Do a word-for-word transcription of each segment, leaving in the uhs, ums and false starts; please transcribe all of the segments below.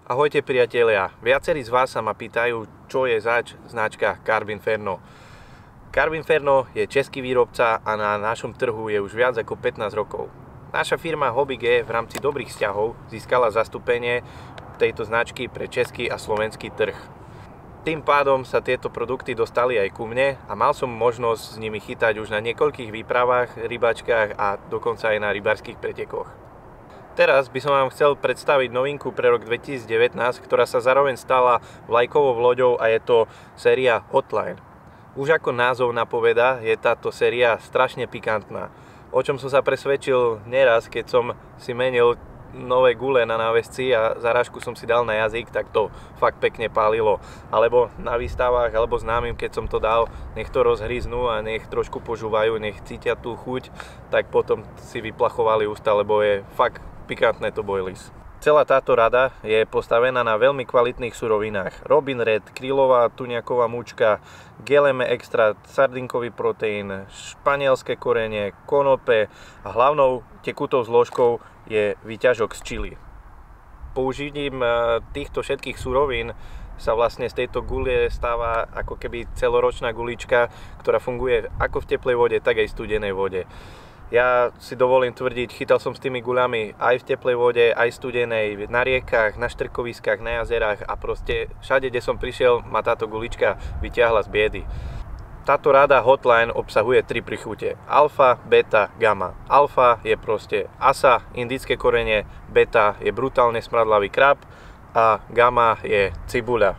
Ahojte priatelia, viacerí z vás sa ma pýtajú, čo je zač značka Carbinferno. Carbinferno je český výrobca a na našom trhu je už viac ako pätnásť rokov. Naša firma Hobby-G v rámci dobrých vzťahov získala zastúpenie tejto značky pre český a slovenský trh. Tým pádom sa tieto produkty dostali aj ku mne a mal som možnosť s nimi chytať už na niekoľkých výpravách, rybačkách a dokonca aj na rybárskych pretekoch. Teraz by som vám chcel predstaviť novinku pre rok dvetisícdevätnásť, ktorá sa zároveň stala vlajkovou loďou a je to séria Hotline. Už ako názov napovedá, je táto séria strašne pikantná. O čom som sa presvedčil neraz, keď som si menil nové gule na návesci a zarážku som si dal na jazyk, tak to fakt pekne pálilo. Alebo na výstavách, alebo známym, keď som to dal, nech to rozhryznú a nech trošku požúvajú, nech cítia tú chuť, tak potom si vyplachovali ústa, lebo je fakt pikantné to boilies. Celá táto rada je postavená na veľmi kvalitných surovinách. Robin Red, krylová tuňaková múčka, geleme extrakt, sardinkový proteín, španielské korene, konope a hlavnou tekutou zložkou je výťažok z čili. Použitím týchto všetkých surovín sa vlastne z tejto gulie stáva ako keby celoročná gulička, ktorá funguje ako v teplej vode, tak aj v studenej vode. Ja si dovolím tvrdiť, chytal som s tými guľami aj v teplej vode, aj studenej, na riekach, na štrkoviskách, na jazerách a proste všade, kde som prišiel, ma táto gulička vyťahla z biedy. Táto rada Hotline obsahuje tri príchute: alfa, beta, gamma. Alfa je proste asa, indické korene, beta je brutálne smradlavý krab a gamma je cibuľa.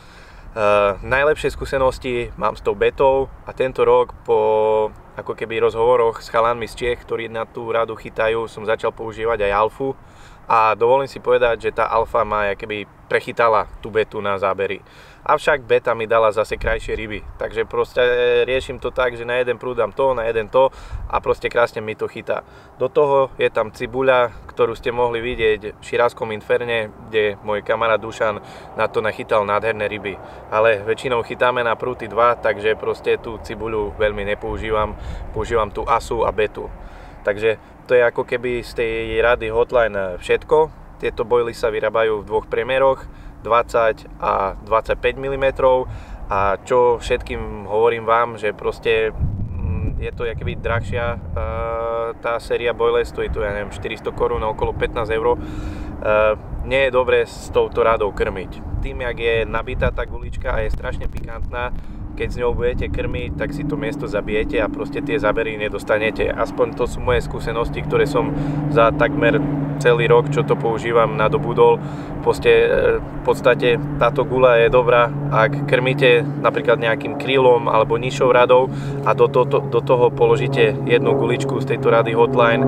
Uh, najlepšie skúsenosti mám s tou betou a tento rok po ako keby rozhovoroch s chalanmi z Čiech, ktorí na tú radu chytajú, som začal používať aj alfu a dovolím si povedať, že tá alfa ma keby prechytala tú betu na zábery. Avšak beta mi dala zase krajšie ryby, takže proste riešim to tak, že na jeden prúd dám to, na jeden to a proste krásne mi to chytá. Do toho je tam cibuľa, ktorú ste mohli vidieť v Širavskom inferne, kde môj kamarát Dušan na to nachytal nádherné ryby. Ale väčšinou chytáme na prúty dva, takže proste tú cibuľu veľmi nepoužívam, používam tú asu a betu. Takže to je ako keby z tej rady Hotline všetko. Tieto boily sa vyrábajú v dvoch priemeroch, dvadsať a dvadsaťpäť milimetrov, a čo všetkým hovorím vám, že proste je to akoby drahšia tá séria boile, stojí to, ja neviem, štyristo korún, okolo pätnásť eur. Nie je dobré s touto radou krmiť. Tým, jak je nabitá tá gulička a je strašne pikantná, keď s ňou budete krmiť, tak si to miesto zabijete a proste tie zábery nedostanete. Aspoň to sú moje skúsenosti, ktoré som za takmer celý rok, čo to používam, nadobudol. Proste, v podstate táto guľa je dobrá, ak krmíte napríklad nejakým krylom alebo nižšou radou a do, to, do toho položíte jednu guličku z tejto rady Hotline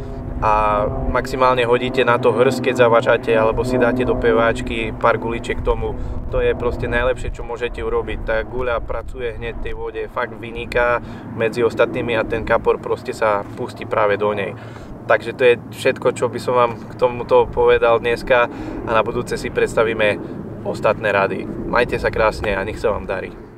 a maximálne hodíte na to hrst, keď zavačate, alebo si dáte do peváčky pár guličiek k tomu. To je proste najlepšie, čo môžete urobiť. Tá guľa pracuje hneď v tej vode, fakt vyniká medzi ostatnými a ten kapor proste sa pustí práve do nej. Takže to je všetko, čo by som vám k tomuto povedal dneska a na budúce si predstavíme ostatné rady. Majte sa krásne a nech sa vám darí.